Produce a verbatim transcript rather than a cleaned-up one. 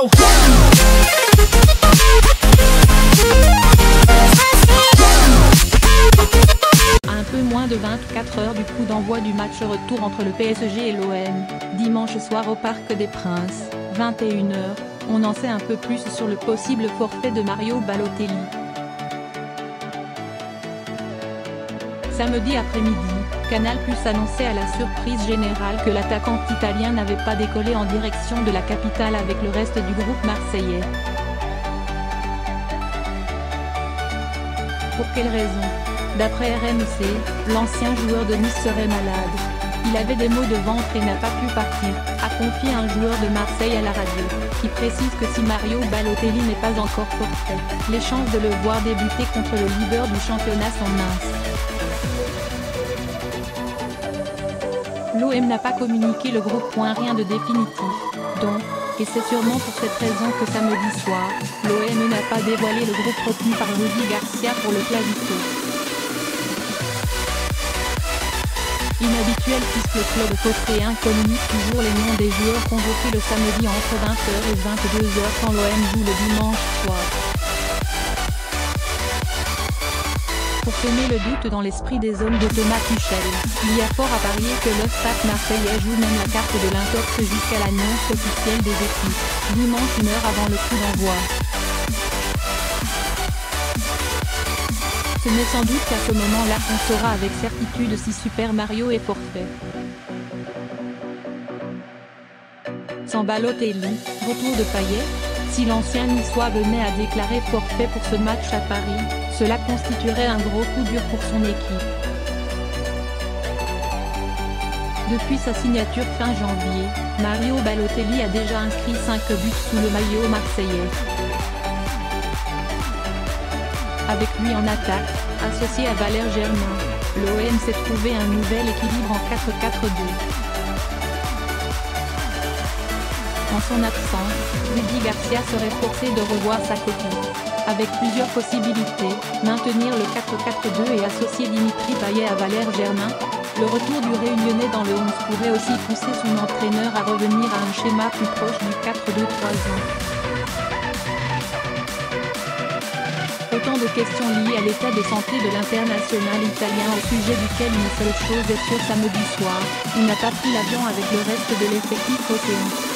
go. À un peu moins de vingt-quatre heures du coup d'envoi du match retour entre le P S G et l'O M, dimanche soir au Parc des Princes, vingt et une heures, on en sait un peu plus sur le possible forfait de Mario Balotelli. Samedi après-midi, Canal+ annonçait à la surprise générale que l'attaquant italien n'avait pas décollé en direction de la capitale avec le reste du groupe marseillais. Pour quelle raison? D'après R M C, l'ancien joueur de Nice serait malade. Il avait des maux de ventre et n'a pas pu partir, a confié un joueur de Marseille à la radio, qui précise que si Mario Balotelli n'est pas encore forfait, les chances de le voir débuter contre le leader du championnat sont minces. L'O M n'a pas communiqué le groupe. Rien de définitif, donc, et c'est sûrement pour cette raison que samedi soir, l'O M n'a pas dévoilé le groupe retenu par Rudy Garcia pour le Classico. Inhabituel puisque le club phocéen communique toujours les noms des joueurs convoqués le samedi entre vingt heures et vingt-deux heures quand l'O M joue le dimanche soir. Pour semer le doute dans l'esprit des hommes de Thomas Tuchel, il y a fort à parier que le Stade marseillais joue même la carte de l'intox jusqu'à l'annonce officielle des équipes, dimanche une heure avant le coup d'envoi. Ce n'est sans doute qu'à ce moment-là qu'on saura avec certitude si Super Mario est forfait. Sans Balotelli, retour de Payet? Si l'ancien niçois venait à déclarer forfait pour ce match à Paris, cela constituerait un gros coup dur pour son équipe. Depuis sa signature fin janvier, Mario Balotelli a déjà inscrit cinq buts sous le maillot marseillais. Avec lui en attaque, associé à Valère Germain, l'O M s'est trouvé un nouvel équilibre en quatre quatre deux. En son absence, Rudy Garcia serait forcé de revoir sa copie. Avec plusieurs possibilités, maintenir le quatre quatre deux et associer Dimitri Payet à Valère Germain. Le retour du Réunionnais dans le onze pourrait aussi pousser son entraîneur à revenir à un schéma plus proche du quatre deux trois un. Autant de questions liées à l'état de santé de l'international italien au sujet duquel une seule chose est sûre: samedi soir, il n'a pas pris l'avion avec le reste de l'effectif phocéen.